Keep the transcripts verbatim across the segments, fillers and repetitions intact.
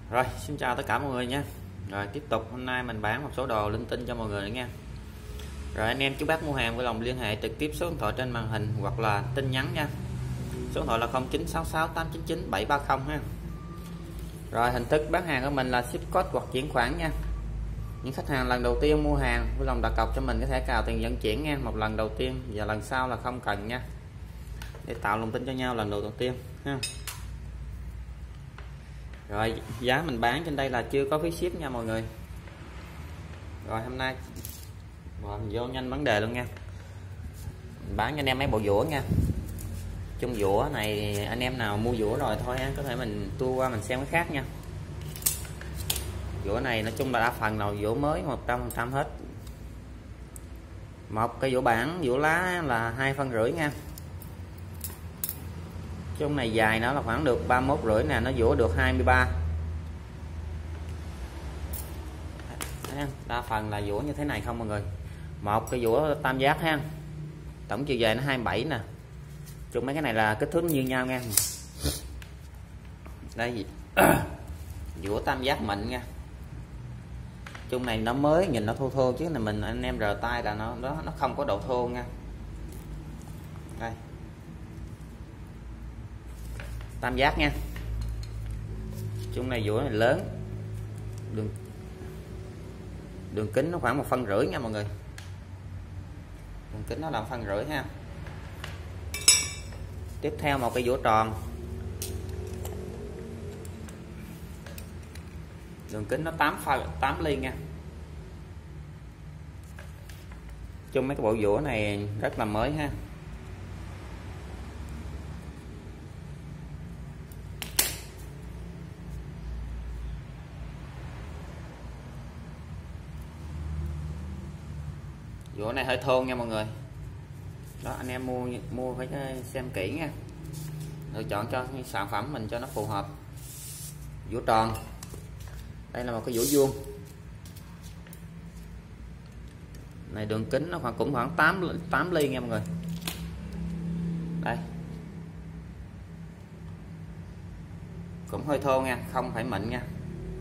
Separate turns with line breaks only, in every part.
Rồi, xin chào tất cả mọi người nha. Rồi tiếp tục hôm nay mình bán một số đồ linh tinh cho mọi người nữa nha. Rồi anh em chú bác mua hàng vui lòng liên hệ trực tiếp số điện thoại trên màn hình hoặc là tin nhắn nha. Số điện thoại là không chín sáu sáu tám chín chín bảy ba không ha. Rồi hình thức bán hàng của mình là ship code hoặc chuyển khoản nha. Những khách hàng lần đầu tiên mua hàng vui lòng đặt cọc cho mình có thể cào tiền vận chuyển nha, một lần đầu tiên và lần sau là không cần nha. Để tạo lòng tin cho nhau lần đầu tiên ha. Rồi giá mình bán trên đây là chưa có phí ship nha mọi người. Rồi hôm nay rồi mình vô nhanh vấn đề luôn nha. Mình bán cho anh em mấy bộ dũa nha. Chung dũa này anh em nào mua dũa rồi thôi có thể mình tua qua mình xem cái khác nha. Dũa này nói chung là đa phần nào dũa mới một trăm phần trăm hết. Một cái dũa bản dũa lá là hai phân rưỡi nha. Chung này dài nó là khoảng được ba mươi mốt rưỡi nè, nó dũa được hai mươi ba. Đa phần là dũa như thế này không mọi người. Một cái dũa tam giác ha. Tổng chiều dài nó hai mươi bảy nè. Chung mấy cái này là kích thước như nhau nha. Đây dũa tam giác mịn nha. Chung này nó mới nhìn nó thô thô chứ là mình anh em rờ tay là nó đó nó không có độ thô nha. Đây. Tam giác nha. Chung này dũa này lớn. Đường đường kính nó khoảng một phân rưỡi nha mọi người. Đường kính nó là một phân rưỡi ha. Tiếp theo một cái dũa tròn. Đường kính nó tám phân tám ly nha. Chung mấy cái bộ dũa này rất là mới ha. Dũa này hơi thô nha mọi người. Đó anh em mua mua phải xem kỹ nha. Lựa chọn cho sản phẩm mình cho nó phù hợp. Dũa tròn. Đây là một cái dũa vuông. Này đường kính nó khoảng cũng khoảng tám tám ly nha mọi người. Đây. Cũng hơi thô nha, không phải mịn nha.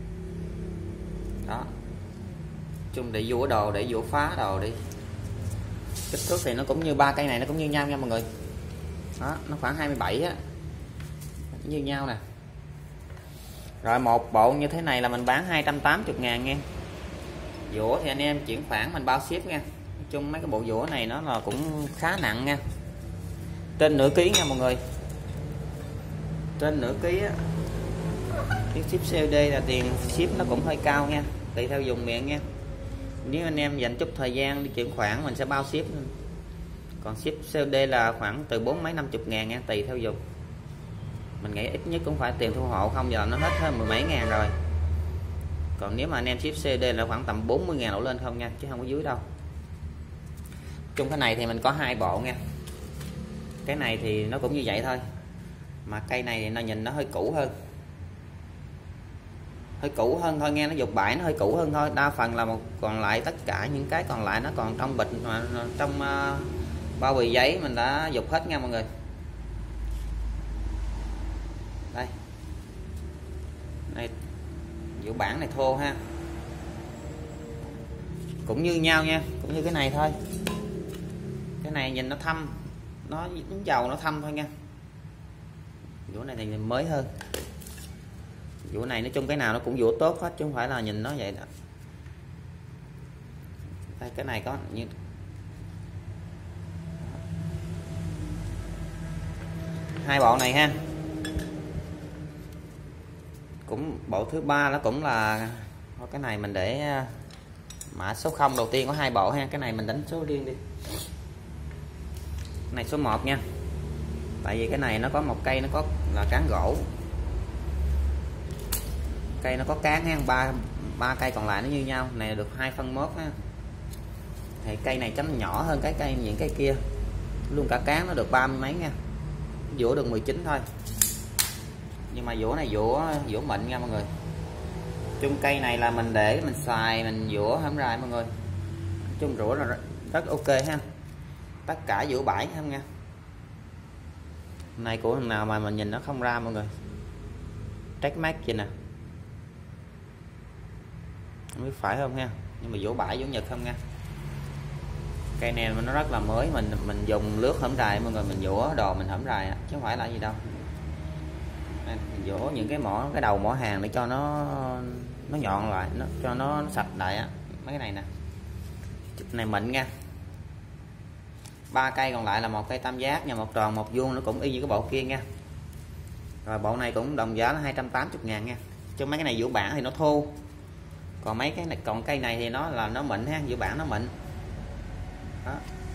Đó. Chung để dũa đồ, để dũa phá đồ đi. Kích thước thì nó cũng như ba cây này nó cũng như nhau nha mọi người. Đó, nó khoảng hai mươi bảy á. Như nhau nè. Rồi một bộ như thế này là mình bán hai trăm tám mươi ngàn nha. Dũa thì anh em chuyển khoản mình bao ship nha. Nói chung mấy cái bộ dũa này nó là cũng khá nặng nha. Trên nửa ký nha mọi người. Trên nửa ký á. Cái ship xê ô đê là tiền ship nó cũng hơi cao nha. Tùy theo dùng miệng nha. Nếu anh em dành chút thời gian đi chuyển khoản mình sẽ bao ship. Còn ship xê ô đê là khoảng từ bốn mấy năm chục ngàn nha, tùy theo dùng. Mình nghĩ ít nhất cũng phải tiền thu hộ không giờ nó hết hơn mười mấy ngàn rồi. Còn nếu mà anh em ship xê ô đê là khoảng tầm bốn mươi ngàn đổ lên không nha, chứ không có dưới đâu. Chung cái này thì mình có hai bộ nha. Cái này thì nó cũng như vậy thôi. Mà cây này thì nó nhìn nó hơi cũ hơn. Hơi cũ hơn thôi nghe, nó dục bãi nó hơi cũ hơn thôi. Đa phần là một còn lại tất cả những cái còn lại nó còn trong bịch mà trong uh, bao bì giấy mình đã dục hết nha mọi người. Đây. Này dũa bản này thô ha. Cũng như nhau nha, cũng như cái này thôi. Cái này nhìn nó thâm, nó dính dầu nó thâm thôi nha. Dũa này thì mới hơn. Dũa này nói chung cái nào nó cũng dũa tốt hết chứ không phải là nhìn nó vậy đó. Đây, cái này có như hai bộ này ha. Cũng bộ thứ ba nó cũng là cái này mình để mã số không đầu tiên có hai bộ ha. Cái này mình đánh số riêng đi. Cái này số một nha. Tại vì cái này nó có một cây nó có là cán gỗ. Cây nó có cán ha, ba ba cây còn lại nó như nhau. Này được hai phân mốt ha. Thì cây này chấm nhỏ hơn cái cây những cái kia. Luôn cả cán nó được ba mươi mấy nha. Dũa được mười chín thôi. Nhưng mà dũa này dũa dũa mịn nha mọi người. Chung cây này là mình để mình xài mình dũa hâm rài mọi người. Chung rũa là rất ok ha. Tất cả dũa bãi không nha. Này của thằng nào mà mình nhìn nó không ra mọi người. Trách mát gì nè. không biết phải không ha, nhưng mà vỗ bãi vỗ Nhật không nha. Cây này nó rất là mới, mình mình dùng lướt hổng rài mọi người, mình vỗ đồ mình hổng rài chứ không phải là gì đâu. Mình vỗ những cái mỏ cái đầu mỏ hàng để cho nó nó nhọn lại, nó cho nó, nó sạch lại á. Mấy cái này nè, này mịn nha. Ba cây còn lại là một cây tam giác nha, một tròn một vuông, nó cũng y như cái bộ kia nha. Rồi bộ này cũng đồng giá là hai trăm tám mươi ngàn nha. Chứ mấy cái này vỗ bản thì nó thô, còn mấy cái này, còn cây này thì nó là nó mịn ha, vỗ bản nó mịn đó.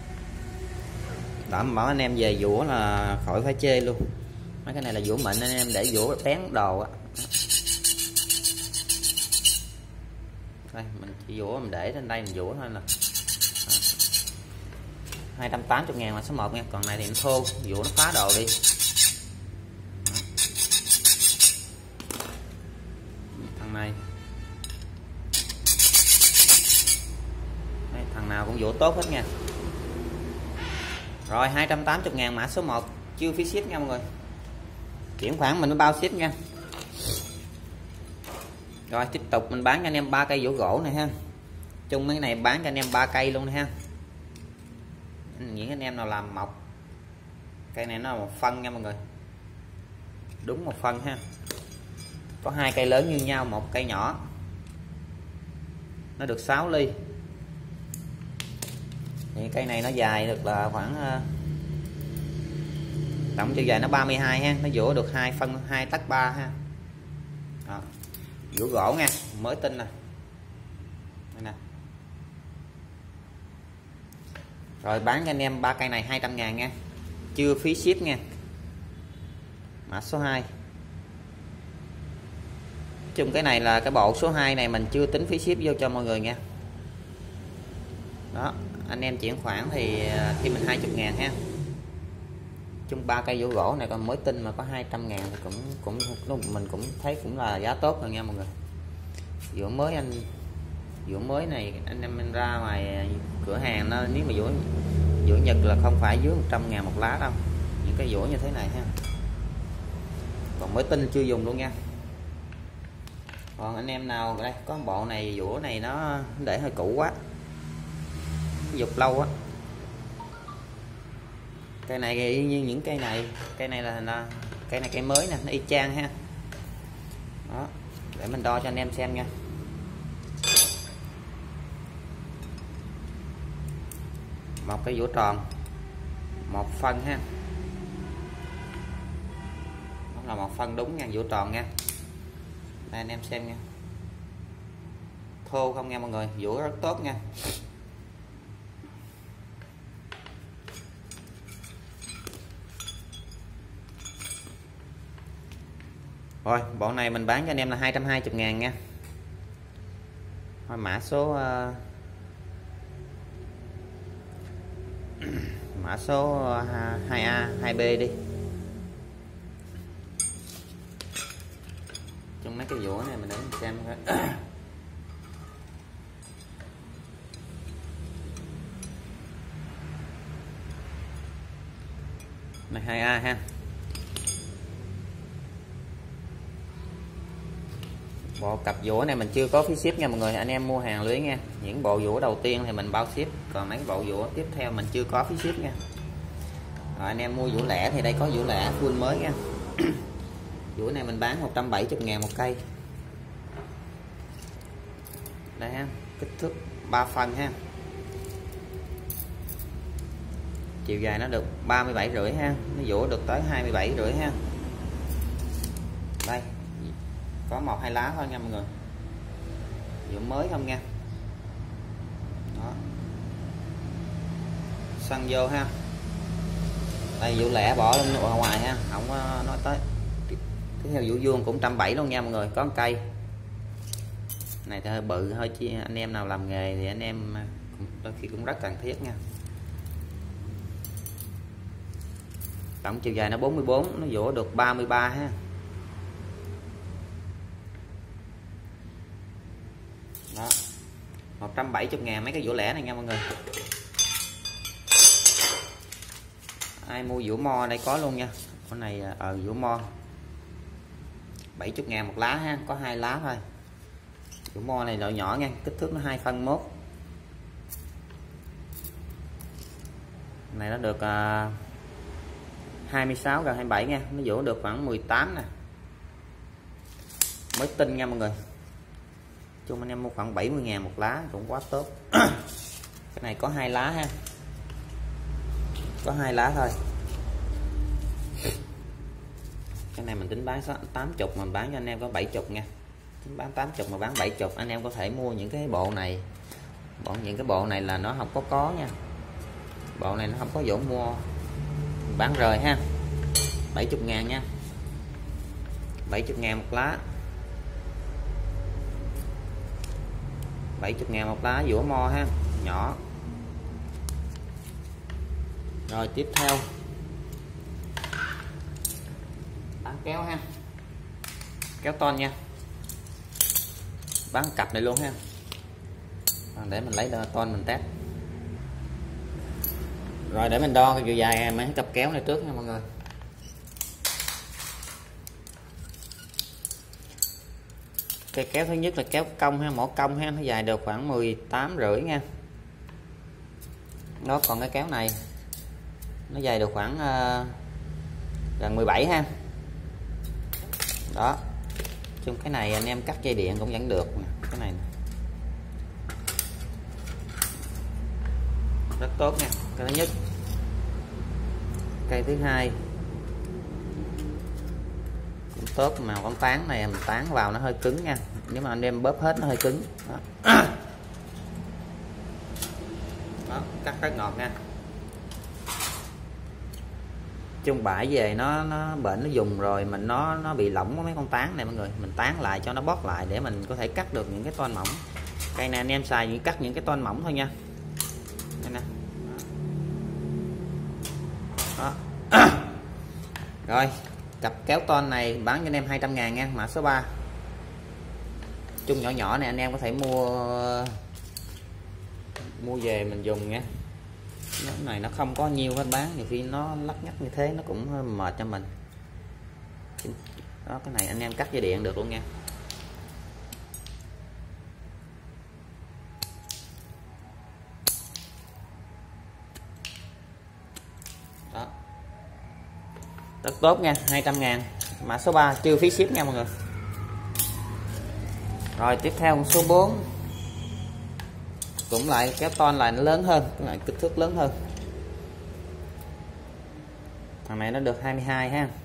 Đảm bảo anh em về vỗ là khỏi phải chê luôn. Mấy cái này là vỗ mịn anh em để vỗ bén đồ á. Đây mình chỉ vỗ mình để trên đây mình vỗ thôi là hai trăm tám mươi ngàn là số một nha. Còn này thì nó thô, vỗ nó phá đồ đi. Thằng này đây, thằng nào cũng vỗ tốt hết nha. Rồi hai trăm tám mươi ngàn mã số một, chưa phí ship nha mọi người. Chuyển khoản mình mới bao ship nha. Rồi tiếp tục mình bán cho anh em ba cây vỗ gỗ này ha. Chung mấy cái này bán cho anh em ba cây luôn ha. Những anh em nào làm mọc cây này nó là một phân nha mọi người, đúng một phân ha. Có hai cây lớn như nhau, một cây nhỏ, nó được sáu ly. Thì cây này nó dài được là khoảng tổng chiều dài nó ba mươi hai ha, nó vỗ được hai phân hai tấc ba ha. Đó. Vỗ gỗ nha, mới tinh nè. Đây nè. Rồi bán cho anh em ba cây này hai trăm ngàn nha, chưa phí ship nha. Mã số hai. Chung cái này là cái bộ số hai này mình chưa tính phí ship vô cho mọi người nha. Đó, anh em chuyển khoản thì khi mình hai mươi ngàn ha. Chung ba cây vỗ gỗ này còn mới tinh mà có hai trăm ngàn thì cũng cũng mình cũng thấy cũng là giá tốt rồi nha mọi người. Vỗ mới anh vỗ mới này anh em mình ra ngoài cửa hàng nó nếu mà vỗ vỗ Nhật là không phải dưới một trăm ngàn một lá đâu, những cái vỗ như thế này ha. Còn mới tinh chưa dùng luôn nha. Còn anh em nào đây có bộ này vỗ này nó để hơi cũ quá, dục lâu á. Cây này y như những cây này, cây này là, là cây này cây mới nè, nó y chang ha. Đó, để mình đo cho anh em xem nha. Một cái vỗ tròn một phân ha, đó là một phân đúng nha, vỗ tròn nha. Đây anh em xem nha, thô không nha mọi người, vỗ rất tốt nha. Rồi bộ này mình bán cho anh em là hai trăm hai mươi ngàn nha. Thôi mã số uh, mã số hai A hai B đi. Trong mấy cái vỗ này mình để mình xem coi. Này hai A ha. Bộ cặp vỗ này mình chưa có phí ship nha mọi người, anh em mua hàng lưới nha. Những bộ vỗ đầu tiên thì mình bao ship, còn mấy bộ vỗ tiếp theo mình chưa có phí ship nha. Rồi anh em mua vỗ lẻ thì đây có vỗ lẻ full mới nha. Vỗ này mình bán một trăm bảy mươi ngàn một cây. Đây ha, kích thước ba phân ha. Chiều dài nó được ba mươi bảy rưỡi ha, nó vỗ được tới hai mươi bảy rưỡi ha. Đây có một hai lá thôi nha mọi người, vỗ mới không nha. Đó, xăng vô ha. Đây vỗ lẻ bỏ lên ở ngoài ha, không có nói tới. Tiếp theo vỗ vuông cũng một trăm bảy mươi luôn nha mọi người, có một cây này thì hơi bự hơi chi, anh em nào làm nghề thì anh em đôi khi cũng rất cần thiết nha. Tổng chiều dài nó bốn mươi bốn, nó vỗ được ba mươi ba ha. Đó, một trăm bảy mươi ngàn mấy cái vỗ lẻ này nha mọi người. Ai mua vỗ mo đây có luôn nha. Con này ở uh, vỗ mo bảy mươi ngàn một lá ha, có hai lá thôi. Kiểu mo này loại nhỏ nha, kích thước nó hai phân mốt. Này nó được uh, hai mươi sáu gần hai mươi bảy nha, nó vỗ được khoảng mười tám nè, mới tinh nha mọi người. Chung anh em mua khoảng bảy mươi ngàn một lá cũng quá tốt. Cái này có hai lá ha, có hai lá thôi. Cái này mình tính bán tám mươi, mình bán cho anh em có bảy mươi nha. Tính bán tám mươi mà bán bảy mươi, anh em có thể mua những cái bộ này. Bộ những cái bộ này là nó không có có nha. Bộ này nó không có vỗ mua, bán rời ha. bảy mươi ngàn nha, bảy mươi ngàn một lá, bảy mươi ngàn một lá vỗ mo ha, nhỏ. Rồi tiếp theo bán kéo ha, kéo ton nha, bán cặp này luôn ha. Để mình lấy ton mình test. Rồi để mình đo cái chiều dài mấy cặp kéo này trước nha mọi người. Cây kéo thứ nhất là kéo cong ha, mỏ cong ha, nó dài được khoảng mười tám rưỡi nha. Đó, còn cái kéo này nó dài được khoảng uh, gần mười bảy ha. Đó. Chung cái này anh em cắt dây điện cũng vẫn được nè. Cái này nè, rất tốt nha. Cái thứ nhất. Cây thứ hai cũng tốt, mà con tán này mình tán vào nó hơi cứng nha, nếu mà anh em bóp hết nó hơi cứng. Đó, đó cắt rất ngọt nha. Chung bãi về nó nó bệnh nó dùng rồi mình nó nó bị lỏng mấy con tán này mọi người, mình tán lại cho nó bóp lại để mình có thể cắt được những cái toan mỏng. Cây này anh em xài những cắt những cái toan mỏng thôi nha. Đây nè. Đó. Đó. Rồi cặp kéo ton này bán cho anh em hai trăm ngàn nha, mã số ba. Chung nhỏ nhỏ này anh em có thể mua mua về mình dùng nha. Cái này nó không có nhiều hết bán, nhiều khi nó lắc nhắc như thế nó cũng mệt cho mình. Đó, cái này anh em cắt dây điện được luôn nha. Đó, rất tốt nha, hai trăm ngàn, mã số ba, chưa phí ship nha mọi người. Rồi tiếp theo số bốn cũng lại kéo ton lại nó lớn hơn, cái này kích thước lớn hơn. Thằng này nó được hai mươi hai ha,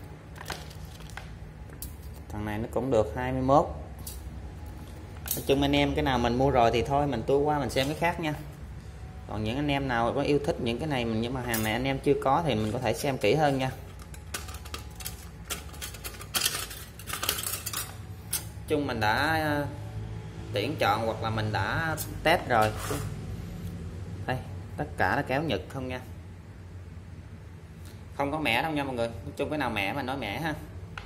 thằng này nó cũng được hai mươi mốt. Nói chung anh em cái nào mình mua rồi thì thôi mình tua qua mình xem cái khác nha. Còn những anh em nào có yêu thích những cái này mình nhưng mà hàng này anh em chưa có thì mình có thể xem kỹ hơn nha. Chung mình đã tuyển chọn hoặc là mình đã test rồi. Đây tất cả là kéo Nhật không nha, không có mẻ đâu nha mọi người. Nói chung cái nào mẻ mà nói mẻ ha.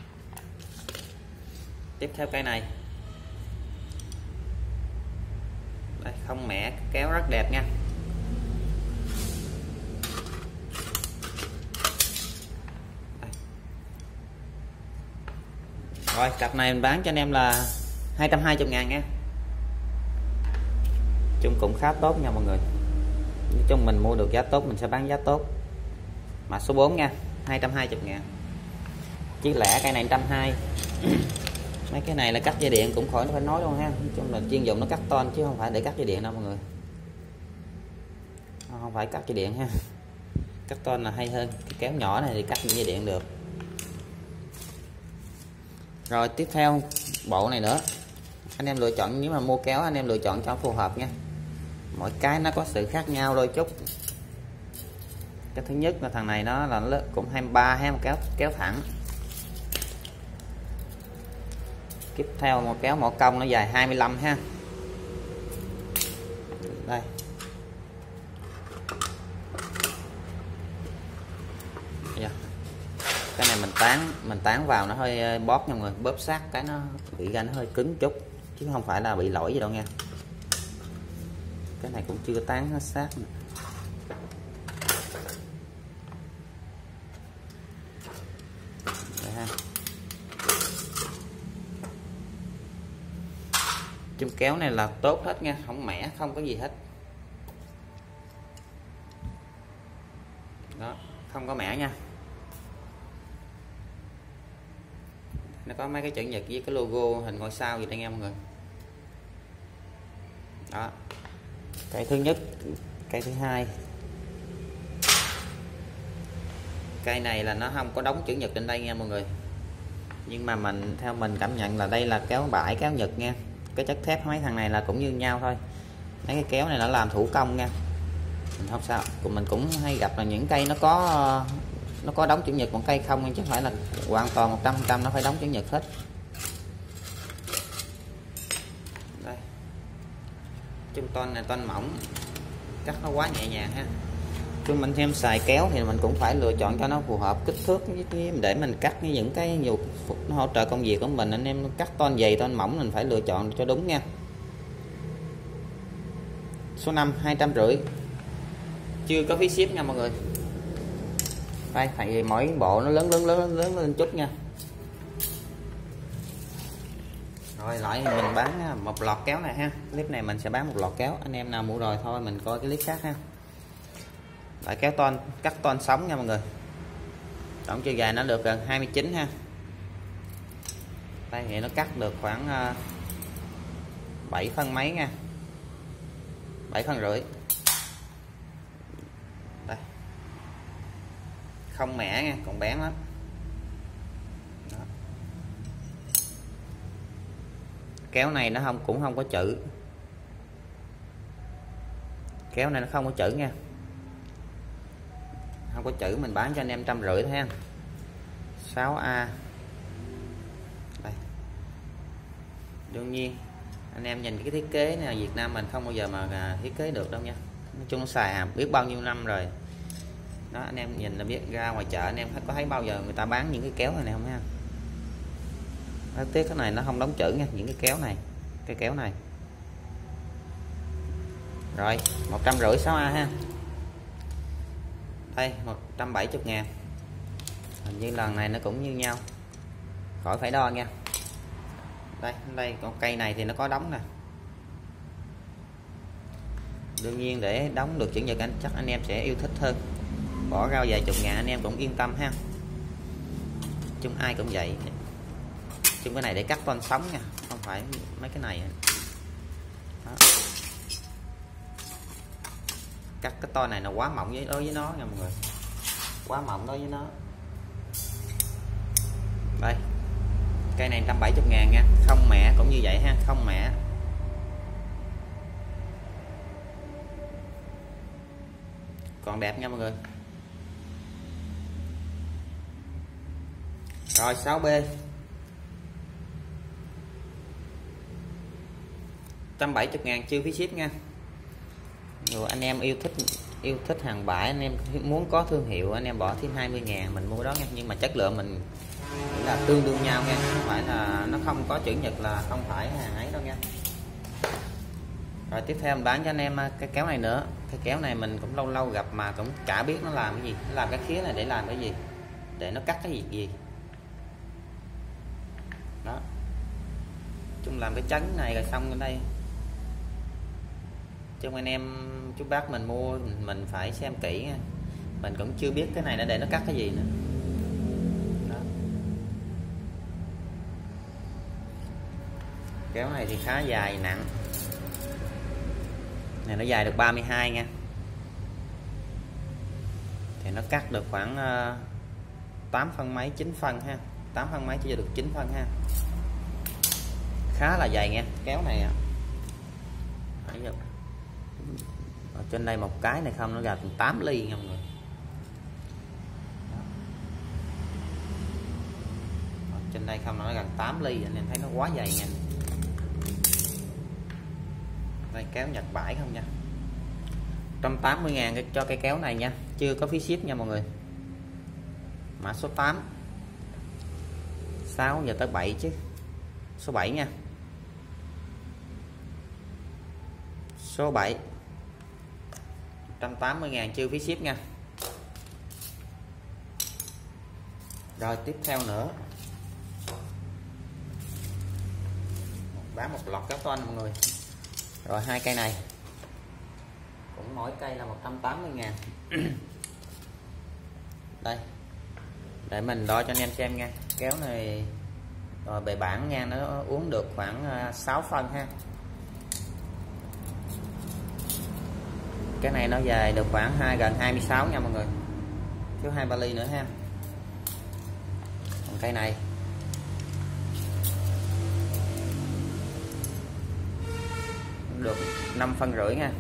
Tiếp theo cây này, đây, không mẻ, kéo rất đẹp nha. Đây. Rồi cặp này mình bán cho anh em là hai trăm hai mươi ngàn nha. Chung cũng khá tốt nha mọi người. Nói chung mình mua được giá tốt mình sẽ bán giá tốt. Mã số bốn nha, hai trăm hai mươi ngàn. Chứ lẻ cây này một trăm hai mươi. Mấy cái này là cắt dây điện cũng khỏi nó phải nói luôn ha. Nói chung là chuyên dụng nó cắt ton chứ không phải để cắt dây điện đâu mọi người. Không phải cắt dây điện ha. Cắt ton là hay hơn. Cái kéo nhỏ này thì cắt dây điện được. Rồi tiếp theo bộ này nữa. Anh em lựa chọn, nếu mà mua kéo anh em lựa chọn cho phù hợp nha. Mỗi cái nó có sự khác nhau đôi chút. Cái thứ nhất là thằng này nó là cũng hai mươi ba ha, một kéo kéo thẳng. Tiếp theo một kéo mỏ cong nó dài hai mươi lăm ha. Đây. Yeah. Cái này mình tán mình tán vào nó hơi bóp nha mọi người, bóp sát cái nó bị ra nó hơi cứng chút chứ không phải là bị lỗi gì đâu nha. Cái này cũng chưa tán nó sát nữa. Chùm kéo này là tốt hết nha, không mẻ không có gì hết. Đó, không có mẻ nha. Nó có mấy cái chữ nhật với cái logo hình ngôi sao gì đây nghe mọi người. Đó, cái thứ nhất, cái thứ hai, cây này là nó không có đóng chữ nhật trên đây nha mọi người, nhưng mà mình theo mình cảm nhận là đây là kéo bãi kéo nhật nha. Cái chất thép mấy thằng này là cũng như nhau thôi, mấy cái kéo này nó làm thủ công nha, mình không sao. Mình cũng hay gặp là những cây nó có nó có đóng chữ nhật, còn cây không, chứ không phải là hoàn toàn một trăm phần trăm nó phải đóng chữ nhật hết. Đây, chung ton này ton mỏng, cắt nó quá nhẹ nhàng ha. Chúng mình thêm xài kéo thì mình cũng phải lựa chọn cho nó phù hợp kích thước để mình cắt với những cái nhiều nó hỗ trợ công việc của mình. Anh em cắt ton dày ton mỏng mình phải lựa chọn cho đúng nha. Số năm hai trăm rưỡi, chưa có phí ship nha mọi người. Đây, tại vì mỗi bộ nó lớn lớn lớn lớn lên chút nha. Rồi lại mình bán một lọt kéo này ha. Clip này mình sẽ bán một lọt kéo, anh em nào mua rồi thôi mình coi cái clip khác ha. Lại kéo ton, cắt ton sống nha mọi người. Tổng chiều dài nó được gần hai mươi chín ha. Đây thì nó cắt được khoảng bảy phân mấy nha, bảy phân rưỡi. Đây, không mẻ nha, còn bén lắm. Đó. Kéo này nó không cũng không có chữ, kéo này nó không có chữ nha, không có chữ. Mình bán cho anh em trăm rưỡi thôi ha. sáu A. Đây, đương nhiên anh em nhìn cái thiết kế này Việt Nam mình không bao giờ mà thiết kế được đâu nha. Nói chung nó xài hàm biết bao nhiêu năm rồi đó. Anh em nhìn là biết, ra ngoài chợ anh em có thấy bao giờ người ta bán những cái kéo này, này không ha. Rất tiếc cái này nó không đóng chữ nha, những cái kéo này, cái kéo này. Rồi một trăm rưỡi sáu A ha. Đây một trăm bảy mươi ngàn, hình như lần này nó cũng như nhau, khỏi phải đo nha. Đây đây con cây này thì nó có đóng nè. Đương nhiên để đóng được chữ nhật anh chắc anh em sẽ yêu thích hơn, bỏ ra vài chục ngàn anh em cũng yên tâm ha. Chung ai cũng vậy. Chung cái này để cắt ton sống nha, không phải mấy cái này. Đó. Cắt cái ton này là quá mỏng với đối với nó nha mọi người, quá mỏng đối với nó. Đây, cây này một trăm bảy mươi ngàn nha, không mẻ cũng như vậy ha, không mẻ. Còn đẹp nha mọi người. Rồi sáu B, một trăm bảy mươi ngàn chưa phí ship nha. Rồi anh em yêu thích yêu thích hàng bãi, anh em muốn có thương hiệu anh em bỏ thêm hai mươi ngàn mình mua đó nha. Nhưng mà chất lượng mình nghĩ là tương đương nhau nha, không phải là nó không có chữ nhật là không phải hàng ấy đâu nha. Rồi tiếp theo mình bán cho anh em cái kéo này nữa. Cái kéo này mình cũng lâu lâu gặp mà cũng chả biết nó làm cái gì. Nó làm cái khía này để làm cái gì, để nó cắt cái gì gì đó. Chung làm cái chấn này rồi xong ở đây. Chứ anh em chú bác mình mua mình phải xem kỹ nha. Mình cũng chưa biết cái này nó để nó cắt cái gì nữa đó. Kéo này thì khá dài nặng này, nó dài được ba mươi hai nha, thì nó cắt được khoảng tám phân mấy, chín phân ha, tám phân mấy chỉ được chín phân ha, khá là dày nha. Kéo này ở trên đây một cái này không nó ra tám ly nha mọi người. Ở trên đây không nó gần tám ly, anh em thấy nó quá dày nha. Đây kéo Nhật bãi không nha, một trăm tám mươi ngàn cho cái kéo này nha, chưa có phí ship nha mọi người. Mã số tám, sáu giờ tới bảy chứ, số bảy nha, số bảy, một trăm tám mươi ngàn chưa phí ship nha. Rồi tiếp theo nữa, một bán một loạt kéo toan mọi người. Rồi hai cây này cũng mỗi cây là một trăm tám mươi ngàn. Đây để mình đo cho anh em xem nha. Kéo này rồi bề bản nha, nó uống được khoảng sáu phân ha. Cái này nó dài được khoảng hai gần hai mươi sáu nha mọi người, thiếu hai ba ly nữa ha. Còn cây này được năm phân rưỡi nha.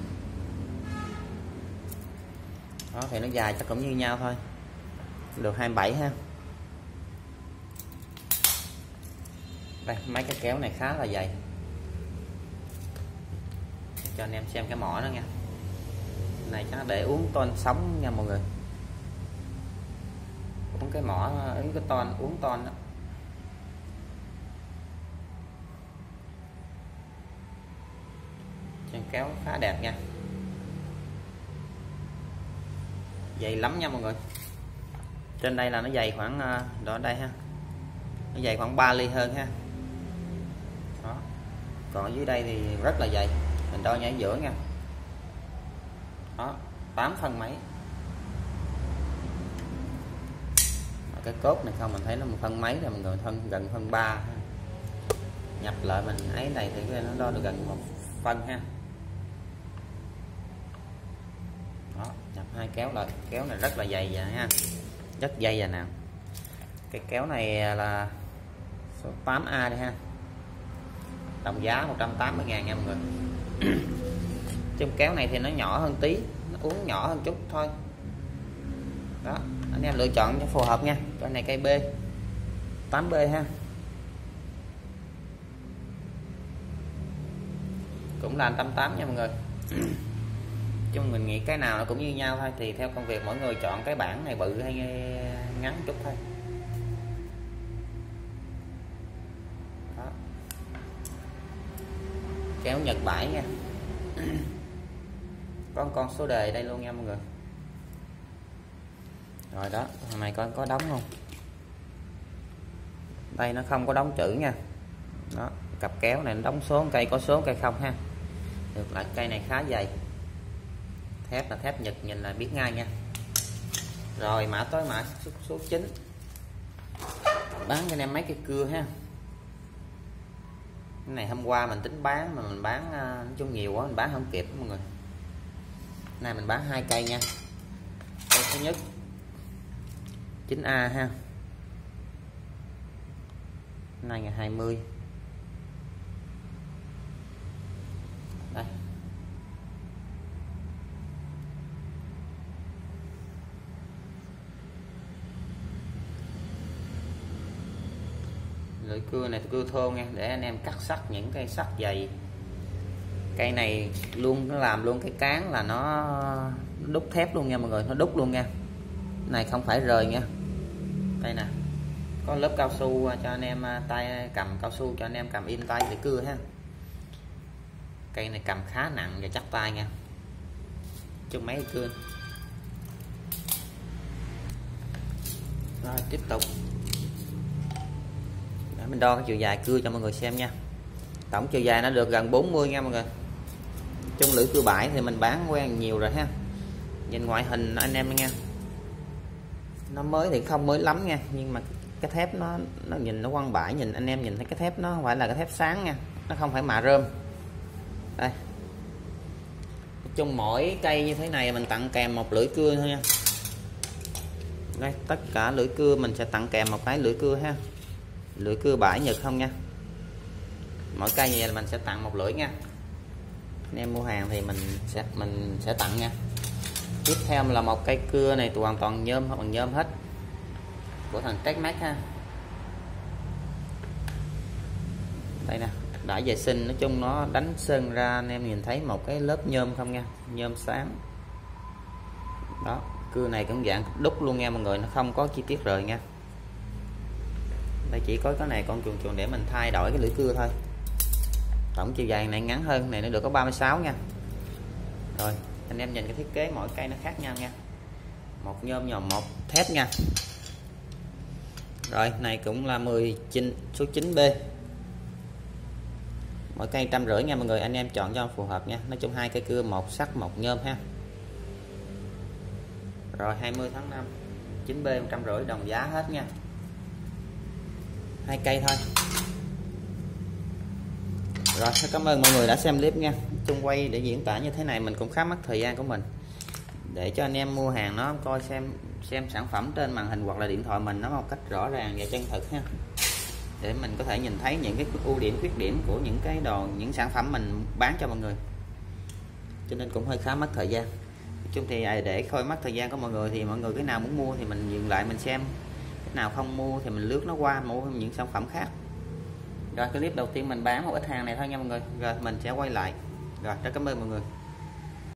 Đó thì nó dài chắc cũng như nhau thôi, được hai mươi bảy ha. Đây mấy cái kéo này khá là dày, cho anh em xem cái mỏ đó nha. Này chắc để uống ton sống nha mọi người, uống cái mỏ uống cái ton uống ton đó. Chân kéo khá đẹp nha, dày lắm nha mọi người. Trên đây là nó dày khoảng đó đây ha, nó dày khoảng ba ly hơn ha. Đó. Còn ở dưới đây thì rất là dày, mình đo nhảy giữa nha. Đó, tám phân mấy. Cái cốt này không mình thấy nó một phân mấy rồi mình người thân gần phân ba. Nhập lại mình ấy này thì nó đo được gần một phân ha. Đó, nhập hai kéo lại, kéo này rất là dày vậy ha, rất dày vậy nào. Cái kéo này là số tám A đây ha, đồng giá một trăm tám mươi ngàn nha mọi người. Trong kéo này thì nó nhỏ hơn tí, nó uống nhỏ hơn chút thôi. Đó, anh em lựa chọn cho phù hợp nha. Cái này cây B tám B ha, cũng là một trăm tám mươi nha mọi người. Chung mình nghĩ cái nào nó cũng như nhau thôi, thì theo công việc mỗi người chọn cái bản này bự hay ngắn chút thôi. Đó. Kéo Nhật bãi nha. Có con số đề đây luôn nha mọi người. Rồi đó, thằng này coi có đóng không? Đây nó không có đóng chữ nha. Đó, cặp kéo này nó đóng số, cây có số cây không ha. Được lại cây này khá dày. Thép là thép Nhật, nhìn là biết ngay nha. Rồi mã tới mã số, số chín. Bán cho anh em mấy cây cưa ha. Cái này hôm qua mình tính bán mà mình bán nói chung nhiều quá mình bán không kịp mọi người. Này mình bán hai cây nha. Cây thứ nhất chín A ha. Này ngày hai mươi. Đây. Lưỡi cưa này cưa thô nha, để anh em cắt sắt những cây sắt dày. Cây này luôn nó làm luôn cái cán là nó đúc thép luôn nha mọi người, nó đúc luôn nha. Này không phải rời nha. Đây nè, có lớp cao su cho anh em tay cầm, cao su cho anh em cầm in tay để cưa ha. Cây này cầm khá nặng và chắc tay nha, chung mấy cưa. Rồi tiếp tục để mình đo cái chiều dài cưa cho mọi người xem nha. Tổng chiều dài nó được gần bốn mươi nha mọi người. Chung lưỡi cưa bãi thì mình bán quen nhiều rồi ha. Nhìn ngoại hình anh em nha, nó mới thì không mới lắm nha, nhưng mà cái thép nó nó nhìn nó quăng bãi, nhìn anh em nhìn thấy cái thép nó không phải là cái thép sáng nha, nó không phải mạ rơm. Đây, chung mỗi cây như thế này mình tặng kèm một lưỡi cưa thôi nha. Đây, tất cả lưỡi cưa mình sẽ tặng kèm một cái lưỡi cưa ha, lưỡi cưa bãi Nhật không nha. Mỗi cây như vậy là mình sẽ tặng một lưỡi nha. Anh em mua hàng thì mình sẽ mình sẽ tặng nha. Tiếp theo là một cây cưa này hoàn toàn nhôm hoặc bằng nhôm hết, của thằng Techmax ha. Đây nè, đã vệ sinh, nói chung nó đánh sơn ra anh em nhìn thấy một cái lớp nhôm không nha, nhôm sáng. Đó, cưa này cũng dạng đúc luôn nha mọi người, nó không có chi tiết rời nha. Đây chỉ có cái này con chuồn chuồn để mình thay đổi cái lưỡi cưa thôi. Tổng chiều dài này ngắn hơn, này nó được có ba mươi sáu nha. Rồi anh em nhìn cái thiết kế mỗi cây nó khác nhau nha, một nhôm nhòm một thép nha. Rồi này cũng là mười chín số chín B. mỗi cây trăm rưỡi nha mọi người, anh em chọn cho phù hợp nha. Nói chung hai cây cưa, một sắt một nhôm ha. Rồi hai mươi tháng năm chín B một trăm rưỡi đồng giá hết nha, hai cây thôi. Rồi cảm ơn mọi người đã xem clip nha. Chung quay để diễn tả như thế này mình cũng khá mất thời gian của mình, để cho anh em mua hàng nó coi xem xem sản phẩm trên màn hình hoặc là điện thoại mình nó một cách rõ ràng và chân thực ha, để mình có thể nhìn thấy những cái ưu điểm khuyết điểm của những cái đồ những sản phẩm mình bán cho mọi người, cho nên cũng hơi khá mất thời gian. Nói chung thì để khôi mất thời gian của mọi người thì mọi người cái nào muốn mua thì mình dừng lại mình xem, cái nào không mua thì mình lướt nó qua mua những sản phẩm khác. Rồi clip đầu tiên mình bán một ít hàng này thôi nha mọi người, rồi mình sẽ quay lại. Rồi rất cảm ơn mọi người.